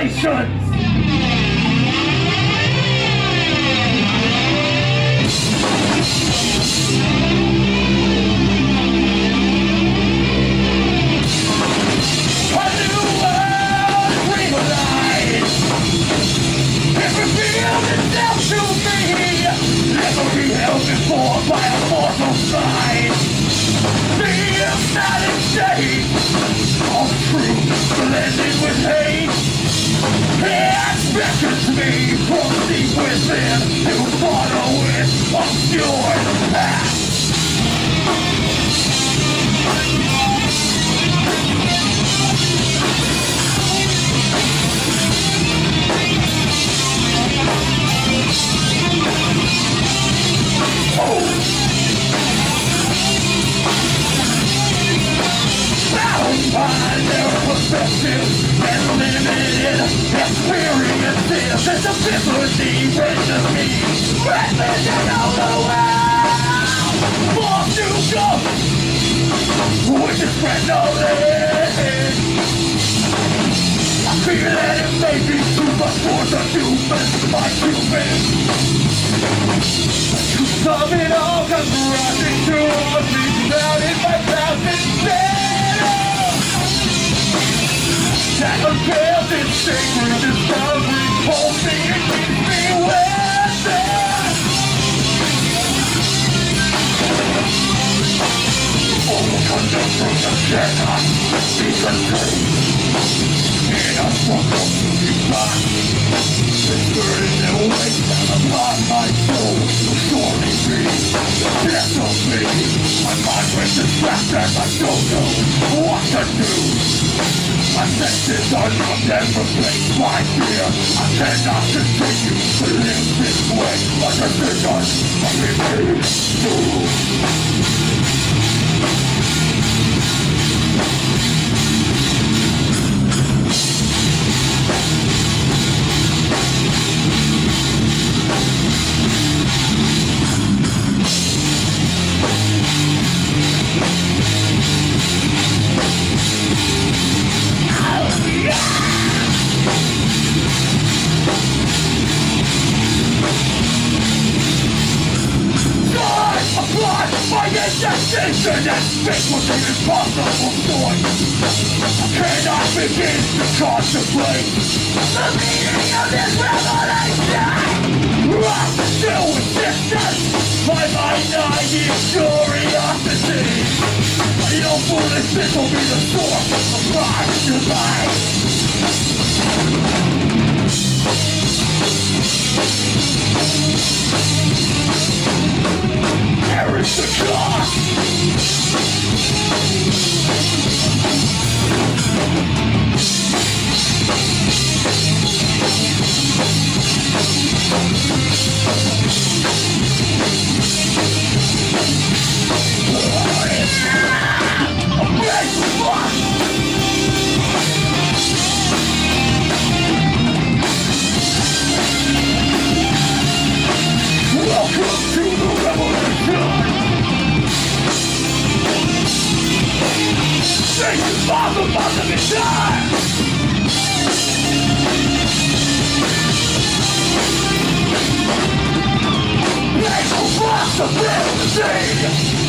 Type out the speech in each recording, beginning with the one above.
revelations. A new world realized. It revealed itself to me, never beheld before by a mortal sight. The emphatic shade of truth blended with hate. It beckons me from deep within to follow its obscure path. Bound by their perspective and limited experiences, it's a ability reaches me, representing all the world. For to go, which is spread knowledge. I fear that it may be too much for the humans, my humans. Some it all comes rushing towards me, surrounded by thousands dead. That unveils its sacred discovery, holds me and keeps me with it. All the conundrums that cannot be contained in a struggle to be back. This burden that weighs down upon my soul will surely be death of me. My mind is distracted, I don't know what to do. My senses are numbed and replaced by fear. I cannot continue to live this way. My decision remains doomed. My indecision and speak with an impossible voice. I cannot begin to contemplate the meaning of this revelation. I'm still resistance, my mind naive curiosity. I know foolishness will be the source of my demise. There is the cost. Welcome to the revolution. Satan's Botham is time. Weagle possibility.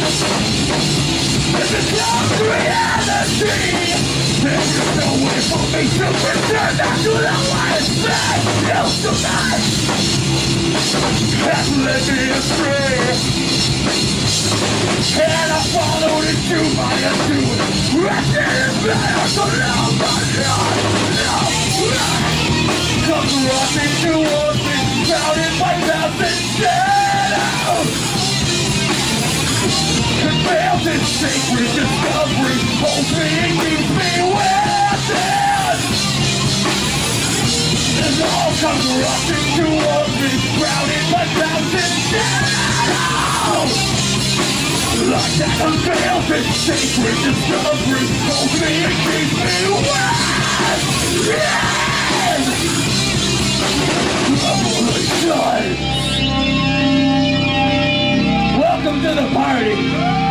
It becomes reality. There is no way for me to return back to the life that used to be. Has led me astray, and I followed into my undoing. Rested in better to love my life. Comes rushing towards me, crowded by thousands shadows. It fails its sacred discovery, holds me and keeps me with it. It all comes rushing towards me, crowded by thousands shadows. Like that unveils its sacred discovery, holds me and keeps me with it. Revolution! Welcome to the party!